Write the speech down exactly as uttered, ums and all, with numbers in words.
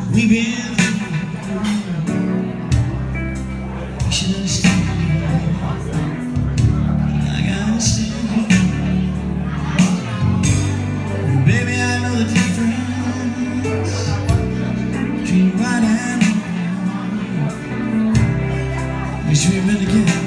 we've been through. You should understand. Like I understand you. Baby, I know the difference between right and wrong. Wish we'd been together.